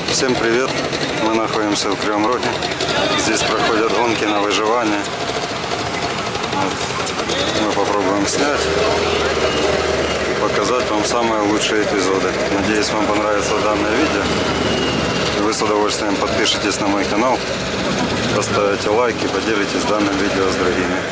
Всем привет! Мы находимся в Кривом Роге. Здесь проходят гонки на выживание. Вот. Мы попробуем снять и показать вам самые лучшие эпизоды. Надеюсь, вам понравится данное видео. И вы с удовольствием подпишитесь на мой канал, поставите лайк и поделитесь данным видео с другими.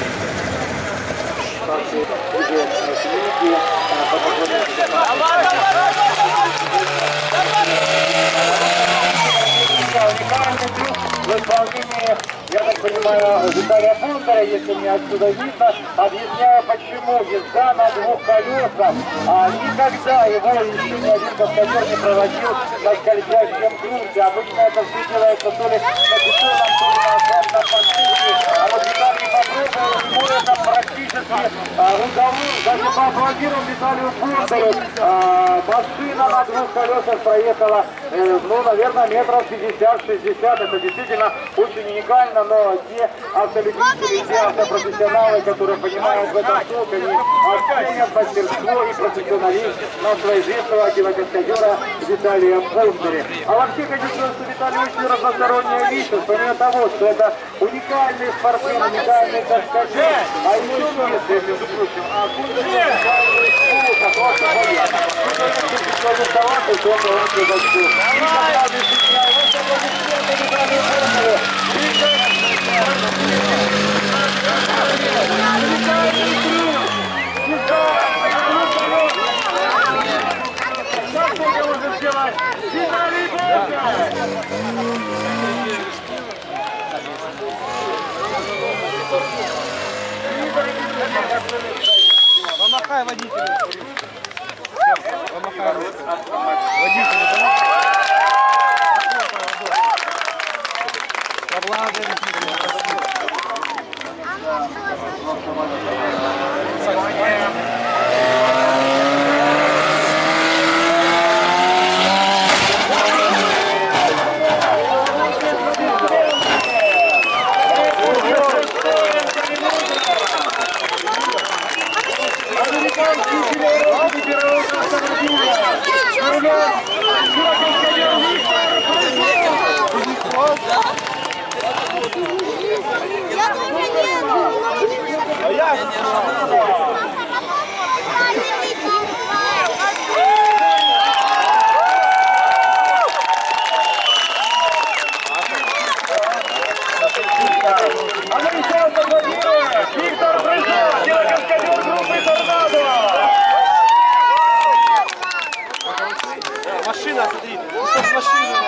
Уникальный трюк в исполнении, я так понимаю, Виталия Бондаря, если мне отсюда видно. Объясняю, почему езда на двух колесах. Никогда его еще ни один каскадер не проводил на скользящем грунте. Обычно это все делается то ли на бетонном, то ли на асфальтном покрытии. А вот Виталий попробовал, ему это практически удалось. Даже поаплодируем Виталию Бондарю. Машина на двух колесах проехала, ну, наверное, метров 50-60. Это действительно очень уникально, но те автолюбители, те автопрофессионалы, которые понимают в этом толк, они оценят мастерство и профессионализм нашего известного кинокаскадера Виталия Бондаря. А вообще хочу сказать, что Виталий очень разносторонняя личность, помимо того, что это уникальный спортсмен, уникальный каскадер, а еще если, между прочим, уникальный слух, просто боец. Помахай водителю. Помахай водителю. Виктор Брызов, кинокаскадер группы «Торнадо». Машина, смотри, машина.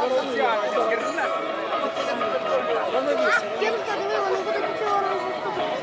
Я тут подумала, ну буду цього разу.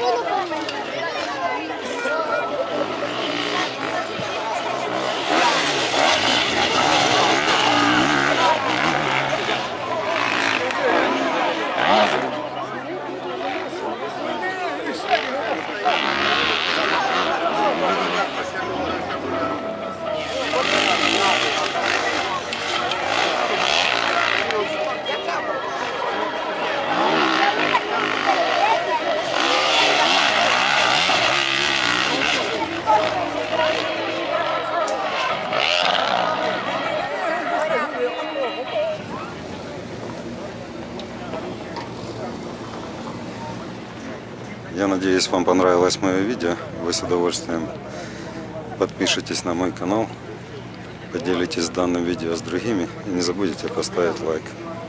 Я надеюсь, вам понравилось мое видео. Вы с удовольствием подпишитесь на мой канал, поделитесь данным видео с другими и не забудьте поставить лайк.